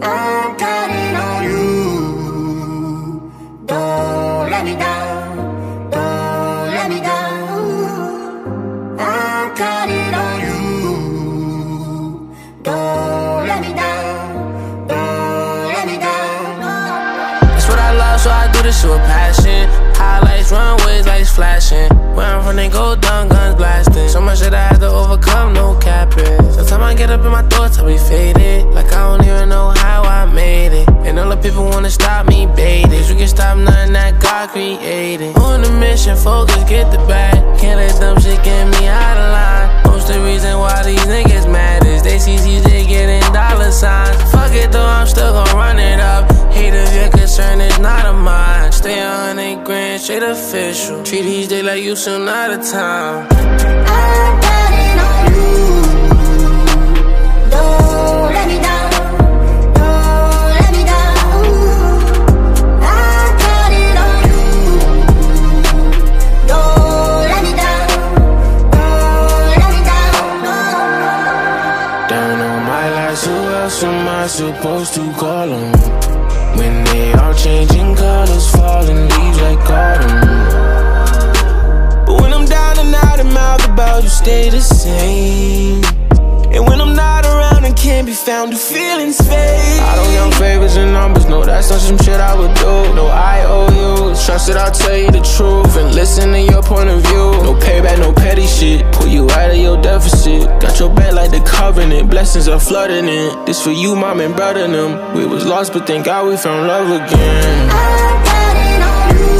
I'm counting on you. Don't let me down. Don't let me down. I'm counting on you. Don't let me down. Don't let me down. That's what I love, so I do this shit with passion. Highlights, runways, lights flashing. Where I'm from, they go down, guns blasting. So much shit I had to overcome, no capping. Sometimes I get up in my thoughts, I be faded. Like I don't even know how I made it. And all the people wanna stop me, baited. You can stop nothing that God created. On a mission, focus, get the bag. Can't let dumb shit get me out of line. Most the reason why these niggas mad is they see TJay getting dollar signs. Fuck it though, I'm still gon' run it up. Hate if your concern is not of mine. Stay 100 grand, straight official. Treat each day like you soon out of time. I'm counting on you. Don't let me down. Don't let me down. I'm counting on you. Don't let me down. Don't let me down. Down on my life, who else am I supposed to call on? When they all changing colors, falling leaves like autumn. But when I'm down and out and mouth about you stay the same. And when I'm not around and can't be found, do feelings fade? I don't young favors and numbers, no, that's not some shit I would do. No, I owe you, trust that I'll tell you the truth and listen to your point of view. No payback, no petty shit, pull you out of your deficit. Got your back like the covenant, blessings are flooding in. This for you, mom and brother them. We was lost but thank God we found love again. I'm counting on you.